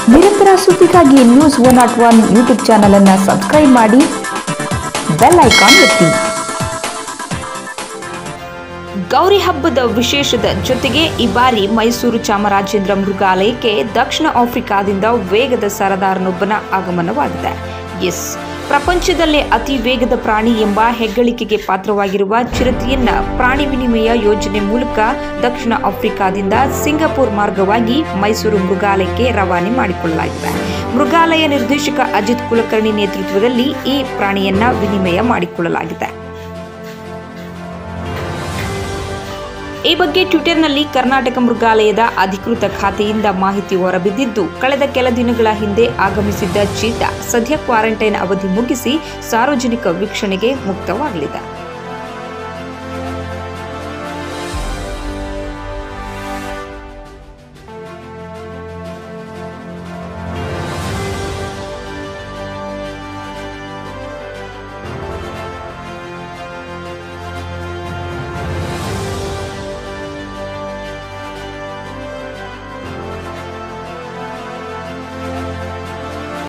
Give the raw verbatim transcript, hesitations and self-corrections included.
ನಿರಂತರ ಸುದ್ದಿಗಾಗಿ news one not one YouTube channel ಅನ್ನು ಸಬ್ಸ್ಕ್ರೈಬ್ ಮಾಡಿ, ಬೆಲ್ ಐಕಾನ್ ಒತ್ತಿ. ಗೌರಿ ಹಬ್ಬದ ವಿಶೇಷದ ಜೊತೆಗೆ ಈ ಬಾರಿ ಮೈಸೂರು ಚಾಮರಾಜೇಂದ್ರ ಮೃಗಾಲಯಕ್ಕೆ ದಕ್ಷಿಣ ಆಫ್ರಿಕಾದಿಂದ ವೇಗದ ಸರದಾರನೊಬ್ಬನ ಆಗಮನವಾಗಿದೆ. ಎಸ್, ಪ್ರಪಂಚದಲ್ಲೇ ಅತಿ ವೇಗದ ಪ್ರಾಣಿ ಎಂಬ ಹೆಗ್ಗಳಿಕೆಗೆ ಪಾತ್ರವಾಗಿರುವ ಚಿರತೆಯನ್ನ ಪ್ರಾಣಿ ವಿನಿಮಯ ಯೋಜನೆ ಮೂಲಕ ದಕ್ಷಿಣ ಆಫ್ರಿಕಾದಿಂದ ಸಿಂಗಪುರ್ ಮಾರ್ಗವಾಗಿ ಮೈಸೂರು ಮೃಗಾಲಯಕ್ಕೆ ರವಾನೆ ಮಾಡಿಕೊಳ್ಳಲಾಗಿದೆ. ಮೃಗಾಲಯ ನಿರ್ದೇಶಕ ಅಜಿತ್ ಕುಲಕರ್ಣಿ ನೇತೃತ್ವದಲ್ಲಿ ಈ ಪ್ರಾಣಿಯನ್ನ ವಿನಿಮಯ ಮಾಡಿಕೊಳ್ಳಲಾಗಿದೆ. ಈ ಬಗ್ಗೆ ಟ್ವಿಟರ್ನಲ್ಲಿ ಕರ್ನಾಟಕ ಮೃಗಾಲಯದ ಅಧಿಕೃತ ಖಾತೆಯಿಂದ ಮಾಹಿತಿ ಹೊರಬಿದ್ದಿದ್ದು, ಕಳೆದ ಕೆಲ ದಿನಗಳ ಹಿಂದೆ ಆಗಮಿಸಿದ್ದ ಚೀತಾ ಸದ್ಯ ಕ್ವಾರಂಟೈನ್ ಅವಧಿ ಮುಗಿಸಿ ಸಾರ್ವಜನಿಕ ವೀಕ್ಷಣೆಗೆ ಮುಕ್ತವಾಗಲಿದೆ.